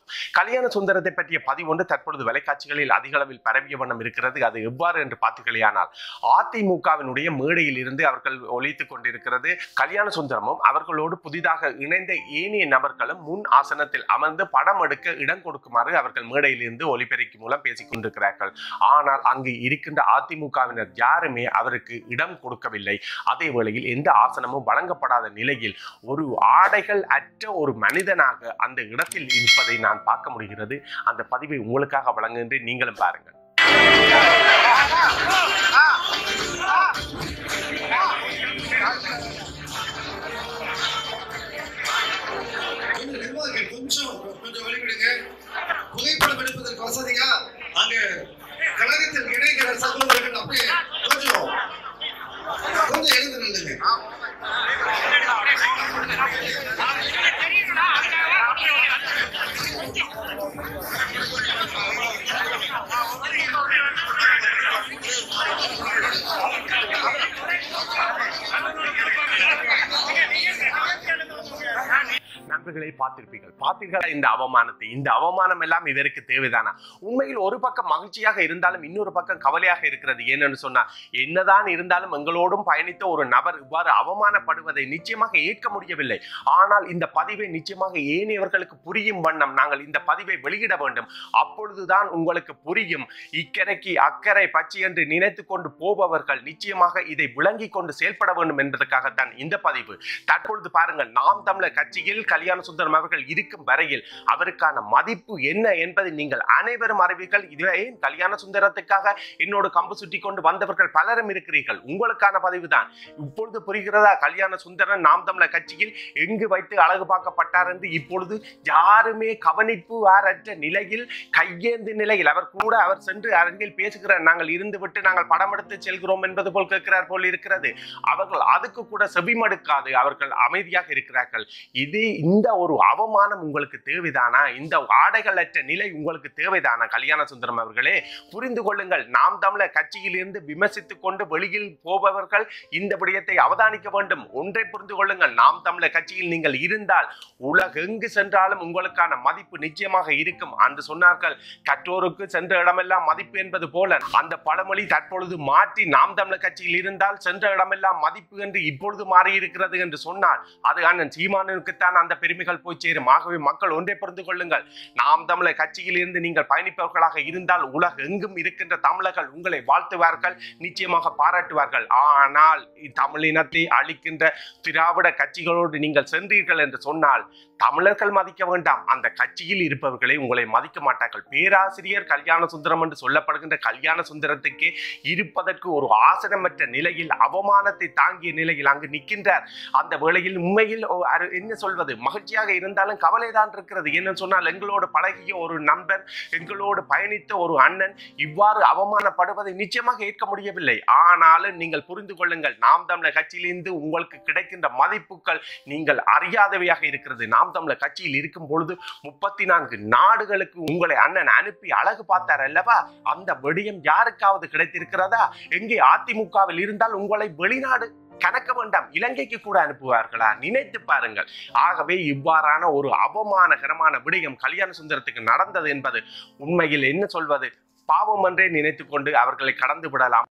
கல்யாணசுந்தரத்தை பற்றிய பதிவு ஒன்று தற்பொழுது வலைக்காட்சிகளில் அதிக அளவில் பரவிய வண்ணம் இருக்கிறது. அது எவ்வாறு என்று பார்த்தீர்களானால், அதிமுகவினுடைய மேடையில் இருந்து அவர்கள் ஒலித்துக் கொண்டிருக்கிறது. கல்யாணசுந்தரமும் அவர்களோடு புதிதாக இணைந்த ஏனைய நபர்களும் முன் ஆசனத்தில் அமர்ந்து படம் எடுக்க இடம் கொடுக்குமாறு அவர்கள் மேடையில் இருந்து ஒலிபெருக்கி மூலம் பேசிக் கொண்டிருக்கிறார்கள். ஆனால் அங்கு இருக்கின்ற அதிமுகவினர் யாருமே அவருக்கு இடம் கொடுக்கவில்லை. அதே வேளையில் எந்த ஆசனமும் வழங்கப்படாத நிலையில் ஒரு ஆடைகள் அற்ற ஒரு மனிதனாக அந்த இடத்தில் இருப்பதை நான் பார்க்க முடிகிறது. அந்த பதிவை உங்களுக்காக வழங்குகின்றேன், நீங்களும் பாருங்கள். புகைப்படம் எடுப்பதற்கு வசதியா அங்க கழகத்தில் இணைகிற சகோதரர்கள் அப்படியே கொஞ்சம் எழுந்து நில்லுங்க. நண்பர்களை பார்த்தீர்களா இந்த அவமானத்தை? இந்த அவமானம் எல்லாம் இதற்கு தேவைதானா? உண்மையில் ஒரு பக்கம் மகிழ்ச்சியாக இருந்தாலும் இன்னொரு பக்கம் கவலையாக இருக்கிறது. ஏன்னு சொன்னா, என்னதான் இருந்தாலும் எங்களோடும் பயணித்த ஒரு நபர் இவ்வாறு அவமானப்படுவதை நிச்சயமாக ஏற்க முடியவில்லை. ஆனால் இந்த பதிவை நிச்சயமாக ஏனையவர்களுக்கு புரியும் வண்ணம் நாங்கள் இந்த பதிவை வெளியிட வேண்டும். அப்பொழுதுதான் உங்களுக்கு புரியும். இக்கரைக்கு அக்கறை பச்சை என்று நினைத்து கொண்டு போபவர்கள் நிச்சயமாக இதை விளங்கி கொண்டு செயல்பட வேண்டும் என்பதற்காகத்தான் இந்த பதிவு. தற்பொழுது பாருங்கள், நாம் தமிழர் கட்சியில் கல்யாணசுந்தரம் அவர்கள் இருக்கும் வரையில் அவருக்கான மதிப்பு என்ன என்பதை நீங்கள் அனைவரும் அறிவீர்கள். இதுவே கல்யாணசுந்தரத்துக்காக என்னோடு கம்பு சுட்டி கொண்டு வந்தவர்கள் பலரும் இருக்கிறீர்கள். உங்களுக்கான பதிவு தான். இப்பொழுது புரிகிறதா? கல்யாணசுந்தரன் நாம் தமிழர் கட்சியில் எங்கு வைத்து அழகு பார்க்கப்பட்டார் என்று இப்பொழுது யாருமே கவனிப்பு அற்ற நிலையில், கையேந்து நிலையில் அவர் சென்று அருகில் பேசுகிறார். நாங்கள் இருந்து விட்டு நாங்கள் படம் எடுத்து செல்கிறோம் என்பது போல் கேட்கிறார் போல் இருக்கிறது. அவர்கள் அதுக்கு கூட செவிமடுக்காது அவர்கள் அமைதியாக இருக்கிறார்கள். இந்த ஒரு அவமானம் உங்களுக்கு தேவைதானா? இந்த ஆடைகள் அற்ற நிலை உங்களுக்கு தேவைதானா? கல்யாணசுந்தரம் அவர்களே, புரிந்து கொள்ளுங்கள். நாம் தமிழர் கட்சியில் இருந்து விமர்சித்துக் கொண்டு வெளியில் போபவர்கள் இந்த விடயத்தை அவதானிக்க வேண்டும். ஒன்றை புரிந்து கொள்ளுங்கள், நாம் தமிழர் கட்சியில் நீங்கள் இருந்தால் உலகெங்கு சென்றாலும் உங்களுக்கான மதிப்பு நிச்சயமாக இருக்கும். அன்று சொன்னார்கள், கற்றோருக்கு சென்ற இடமெல்லாம் மதிப்பு என்பது போல அந்த பழமொழி தற்பொழுது மாற்றி நாம் தமிழர் கட்சியில் இருந்தால் சென்ற இடமெல்லாம் மதிப்பு என்று இப்பொழுது மாறி இருக்கிறது என்று சொன்னால் அது அண்ணன் சீமானுக்குத்தான் அந்த பெருமைகள் போய் சேரும். ஆகவே மக்கள் ஒன்றை புரிந்து கொள்ளுங்கள். நாம் தமிழர் கட்சியில் இருந்து நீங்கள் பயணிப்பவர்களாக இருந்தால் உலகெங்கும் இருக்கின்ற தமிழர்கள் உங்களை வாழ்த்துவார்கள், நிச்சயமாக பாராட்டுவார்கள். ஆனால் தமிழினத்தை அளிக்கின்ற திராவிட கட்சிகளோடு நீங்கள் சென்றீர்கள் என்று சொன்னால் தமிழர்கள் மதிக்க வேண்டாம், அந்த கட்சியில் இருப்பவர்களை உங்களை மதிக்க மாட்டார்கள். பேராசிரியர் கல்யாணசுந்தரம் என்று சொல்லப்படுகின்ற கல்யாணசுந்தரத்துக்கு இருப்பதற்கு ஒரு ஆசனமற்ற நிலையில், அவமானத்தை தாங்கிய நிலையில் அங்கு நிற்கின்றார். அந்த வேளையில் உண்மையில் என்ன சொல்வது, மகிழ்ச்சியாக இருந்தாலும் கவலைதான் இருக்கிறது. என்ன சொன்னால், எங்களோடு பழகிய ஒரு நண்பர், எங்களோடு பயணித்த ஒரு அண்ணன் இவ்வாறு அவமானப்படுவதை நிச்சயமாக ஏற்க முடியவில்லை. ஆனாலும் நீங்கள் புரிந்து கொள்ளுங்கள், நாம் தமிழர் கட்சியிலிருந்து உங்களுக்கு கிடைக்கின்ற மதிப்புகள் நீங்கள் அறியாதவையாக இருக்கிறது. நாம் தமிழர் கட்சியில் இருக்கும் பொழுது 34 நாடுகளுக்கு உங்களை அண்ணன் அனுப்பி அழகு பார்த்தார் அல்லவா? அந்த விடயம் யாருக்காவது கிடைத்திருக்கிறதா? எங்கே அதிமுகவில் இருந்தால் உங்களை வெளிநாடு கணக்க வேண்டாம், இலங்கைக்கு கூட அனுப்புவார்களா? நினைத்து பாருங்கள். ஆகவே இவ்வாறான ஒரு அவமானகரமான விடயம் கல்யாணசுந்தரத்துக்கு நடந்தது என்பது உண்மையில் என்ன சொல்வது, பாவம் என்றே நினைத்துக் கொண்டு அவர்களை கடந்து விடலாம்.